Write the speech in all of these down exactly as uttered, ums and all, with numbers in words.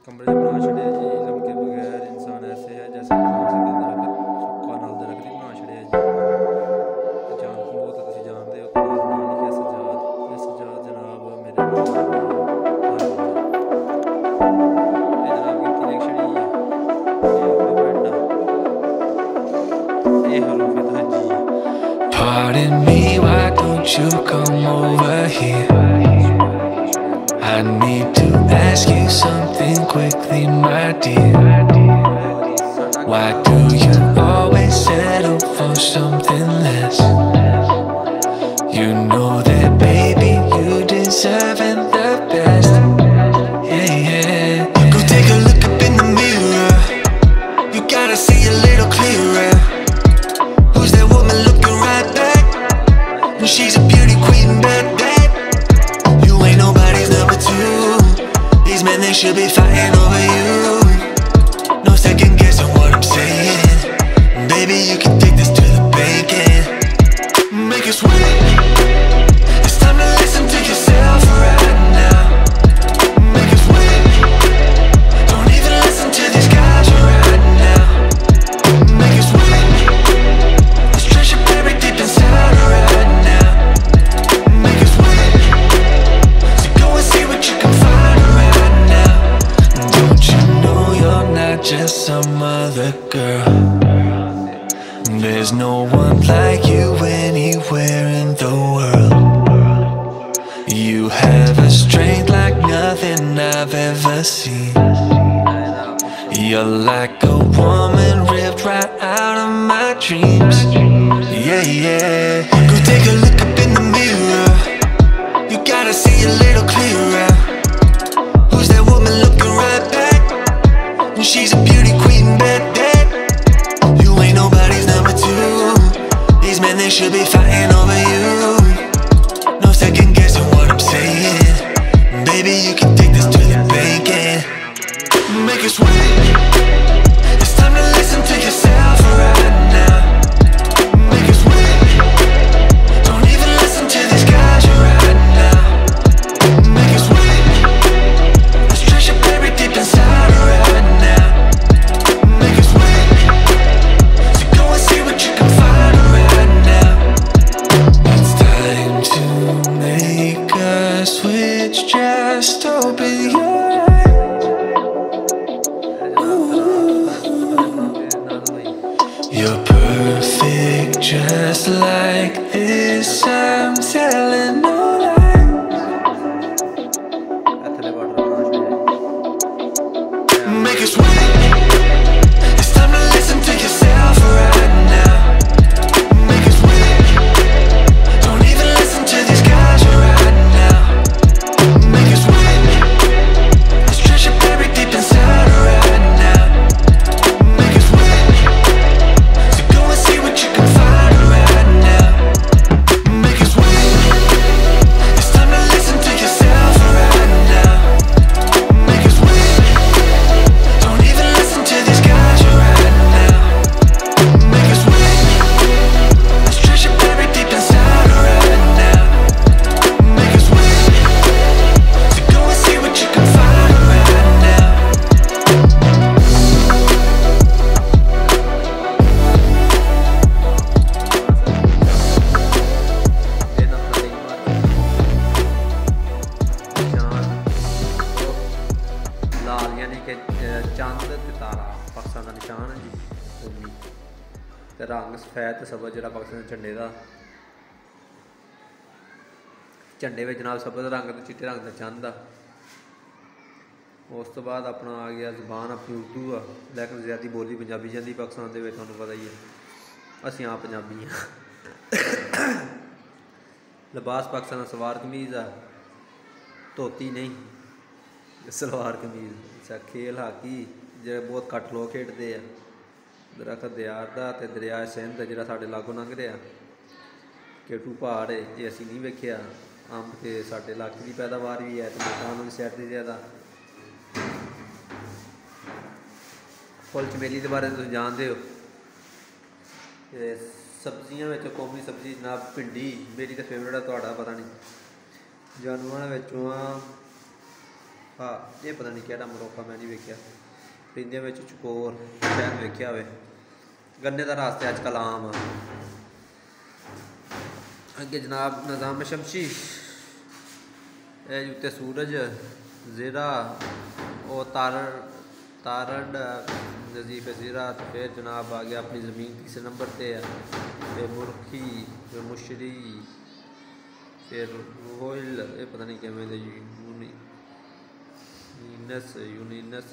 कमरे च बना छड़े जी लमके बगैर इंसान ऐसे है जैसे सुक्का नाल दरख्त बना छड़े जी। जान बहुत तुसीं जानदे हो नाल नाल लिखिआ सजाद ये सजाद जनाब मेरे नाल ये जनाब गिनती लिख छड़ी है ये बेटा ये हरूफ तहजी। Pardon me, why don't you come over here? I need to ask you something quickly, my dear. Why do you always settle for something less? You know that, baby, you deserve the best. Yeah, yeah. Go take a look up in the mirror. You gotta see a little clearer. Who's that woman looking right back? And she's a beauty queen, bad, bad. You ain't nobody's number two. These men, they should be fighting over you. No second guessing what I'm saying. Baby, you can take this to the bank and make it sweet. It's time to listen to yourself right now. Make it sweet. Don't even listen to these guys right now. Make it sweet. This treasure buried deep inside right now. Make it sweet. So go and see what you can find right now. Don't you know you're not just some other girl? There's no one like you anywhere in the world. You have a strength like nothing I've ever seen. You're like a woman ripped right out of my dreams. Yeah, yeah. Go take a look up in the mirror. You gotta see a little clearer. Who's that woman looking right back? And she's a beauty queen, bad, bad. You ain't nobody's number two. These men, they should be fighting over you. No second guessing what I'm saying. Baby, you can take this to the bank and make it sweet. It's time to listen to yourself right now. Make it sweet. Don't even listen to these guys right now. Make it sweet. This treasure buried deep inside right now. Make it sweet. So go and see what you can find right now. It's time to make a switch. Just open your eyes. You're perfect just like this. I'm telling no lies. Make it sweet. It's time to listen to yourself right now. Make it sweet. Don't even listen to these guys right now. Make it sweet. This treasure buried deep inside right now. Make it sweet. So go and see what you can find right now. Make it sweet. It's time to listen to yourself right now. Make it sweet. Don't even listen to these guys right now. Make it sweet. This treasure buried deep inside right now. Make it sweet. So go and see what you can find right now. लाल यानी कि चंद ते तारा पाकिस्तान का निशान है जी कौमी ते रंग सफेद ते सबज जो पाकिस्तान के झंडे का झंडे में जनाब सबज रंग ते चिट्टे रंग का चंद आ। उस तो बाद अपना आ गया जबान अपनी उर्दू आ लेकिन ज़्यादा बोली पंजाबी जाती पाकिस्तान के तुहानू पता ही है असीं आप पंजाबी हाँ। लिबास पाकिस्तान का सलवार कमीज़ आ धोती नहीं सलवार कमीज़। अच्छा खेल हाकी जो बहुत घट लोग खेडते हैं दरख्त दियार का तो दरिया सिंध जो साढ़े लागों लंघ रहा केटू पहाड़ है ये असीं नहीं वेखिया। अंब तो साढ़े इलाके की पैदावार भी है तो मकान वाली साइड की ज़्यादा। फुल चमेली के बारे तुसीं जानते हो। सब्जियां में कौमी सब्जी जनाब भिंडी मेरी तो फेवरेट है तुहाडा पता नहीं। जानवरां विचों हाँ ये पता नहीं केड़ा मरोका मैं नहीं वेख्या। परिंदे में चकोर शायद वेख्या होवे। गन्ने का रास्ते अजकल आम आ। अगे जनाब निज़ाम शमशी उत्ते सूरज ज़ीरा और तारड़ तारड़ नज़ीफ़ ज़ीरा। तो फिर जनाब आ गया अपनी ज़मीन तीसरे नंबर पे है। फिर मुर्खी फिर मुशरी फिर रोहिल ये पता नहीं क्या मैं यूनिनस यूनिनस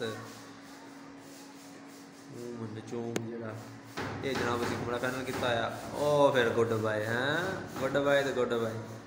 नचूम जरा ये जनाब असी कमरा फाइनल किया। ओ फिर गुड बाय हैं गुड बाय तो गुड बाय।